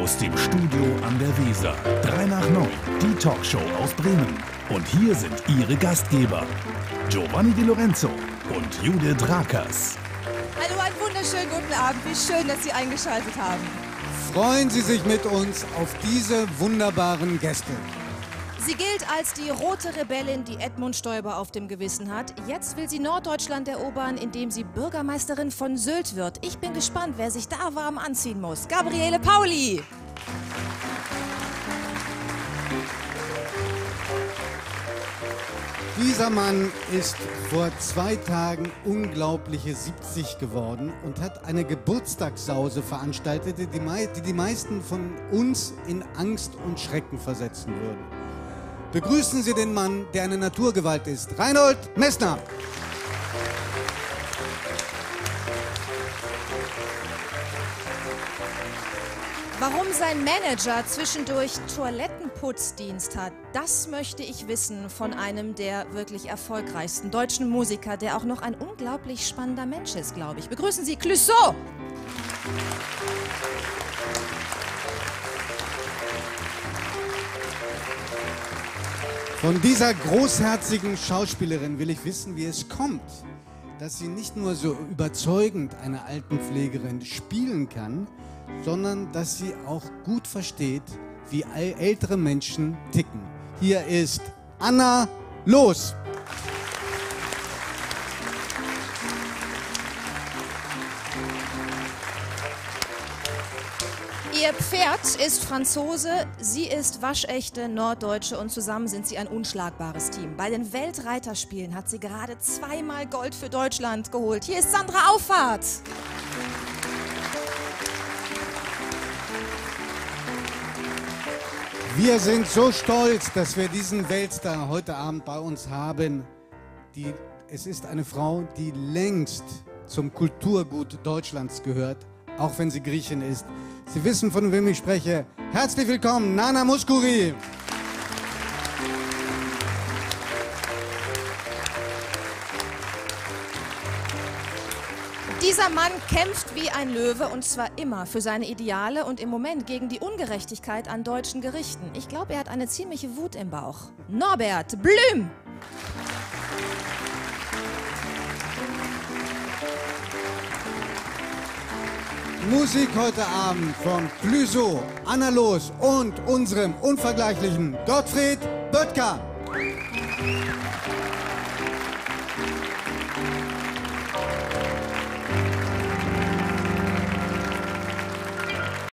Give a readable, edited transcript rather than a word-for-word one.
Aus dem Studio an der Weser, 3 nach 9, die Talkshow aus Bremen. Und hier sind Ihre Gastgeber, Giovanni Di Lorenzo und Judith Rakers. Hallo, einen wunderschönen guten Abend. Wie schön, dass Sie eingeschaltet haben. Freuen Sie sich mit uns auf diese wunderbaren Gäste. Sie gilt als die rote Rebellin, die Edmund Stoiber auf dem Gewissen hat. Jetzt will sie Norddeutschland erobern, indem sie Bürgermeisterin von Sylt wird. Ich bin gespannt, wer sich da warm anziehen muss. Gabriele Pauli. Dieser Mann ist vor 2 Tagen unglaubliche 70 geworden und hat eine Geburtstagssause veranstaltet, die die meisten von uns in Angst und Schrecken versetzen würden. Begrüßen Sie den Mann, der eine Naturgewalt ist, Reinhold Messner. Warum sein Manager zwischendurch Toilettenputzdienst hat, das möchte ich wissen von einem der wirklich erfolgreichsten deutschen Musiker, der auch noch ein unglaublich spannender Mensch ist, glaube ich. Begrüßen Sie Clouseau! Von dieser großherzigen Schauspielerin will ich wissen, wie es kommt, dass sie nicht nur so überzeugend eine Altenpflegerin spielen kann, sondern dass sie auch gut versteht, wie ältere Menschen ticken. Hier ist Anna Loos. Ihr Pferd ist Franzose, sie ist waschechte Norddeutsche und zusammen sind sie ein unschlagbares Team. Bei den Weltreiterspielen hat sie gerade 2-mal Gold für Deutschland geholt. Hier ist Sandra Auffahrt. Wir sind so stolz, dass wir diesen Weltstar heute Abend bei uns haben. Es ist eine Frau, die längst zum Kulturgut Deutschlands gehört, auch wenn sie Griechin ist. Sie wissen, von wem ich spreche. Herzlich willkommen, Nana Mouskouri. Dieser Mann kämpft wie ein Löwe und zwar immer für seine Ideale und im Moment gegen die Ungerechtigkeit an deutschen Gerichten. Ich glaube, er hat eine ziemliche Wut im Bauch. Norbert Blüm! Musik heute Abend von Clouseau, Anna Loos und unserem unvergleichlichen Gottfried Böttger.